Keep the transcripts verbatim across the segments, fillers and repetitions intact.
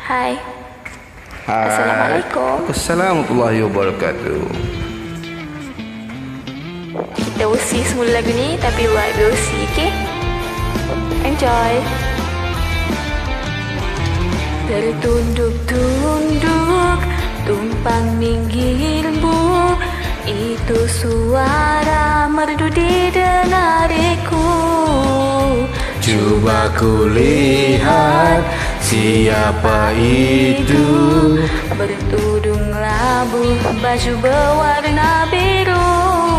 Hai. Hai. Assalamualaikum. Assalamualaikum warahmatullahi wabarakatuh. Kita usi semula lagu ni tapi buat berusi, okay? Enjoy. Tertunduk-tunduk, tumpang minggir buk, itu suara merdu didengariku. Cuba ku lihat siapa itu, bertudung labu, baju berwarna biru.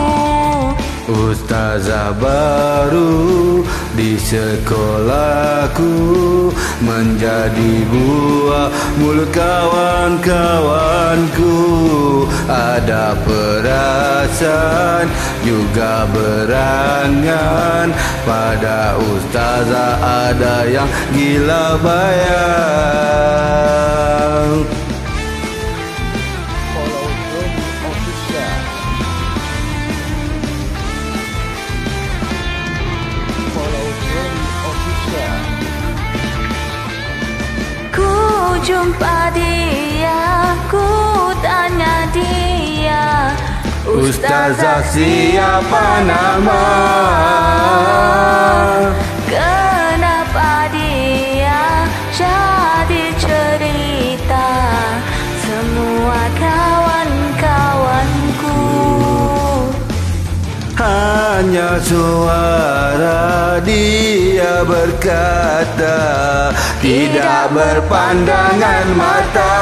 Ustazah baru di sekolahku, menjadi buah mulut kawan-kawanku. Ada perasaan juga berangan, pada ustazah ada yang gila bayang. Follow Johnny Official. Follow Johnny Official. Ku jumpa dia, ku tanya dia, Ustazah siapa nama? Kenapa dia jadi cerita semua kawan-kawanku? Hanya suara dia berkata, tidak berpandangan mata.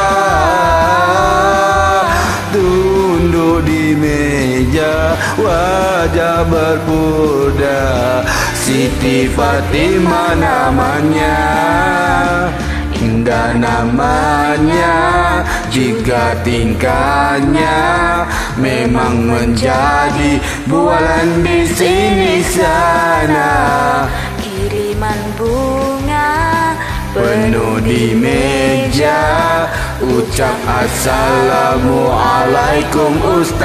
Tunduk di meja, wajah berpudar, Siti Fatimah namanya. Indah namanya, juga tingkahnya, memang menjadi bualan di sini sana. Kiriman bunga Penuh di meja, ucap assalamualaikum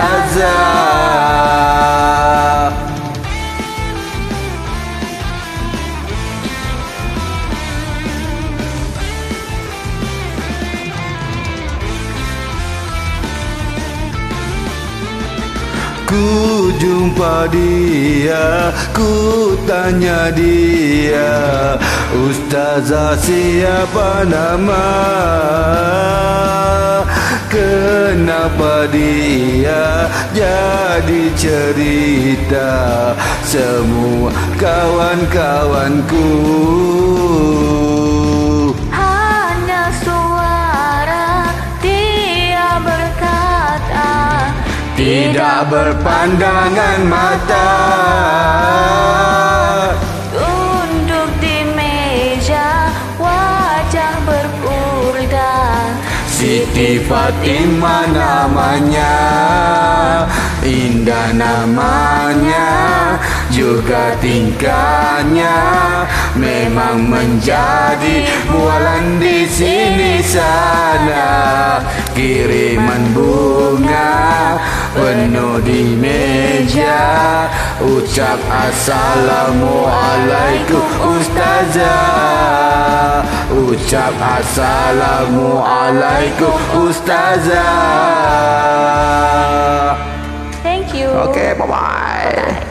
ustazah. Ku jumpa dia, ku tanya dia, ustazah siapa nama? Kenapa dia jadi cerita semua kawan-kawanku? hanya suara dia berkata, Tidak berpandangan mata. Tunduk di meja, wajah berpudar, Siti Fatimah namanya. Indah namanya, juga tingkahnya, memang menjadi bualan di sini sana. Kiriman bunga penuh di meja, ucap assalamualaikum ustazah. Ucap assalamualaikum ustazah. Thank you. Okay, bye-bye.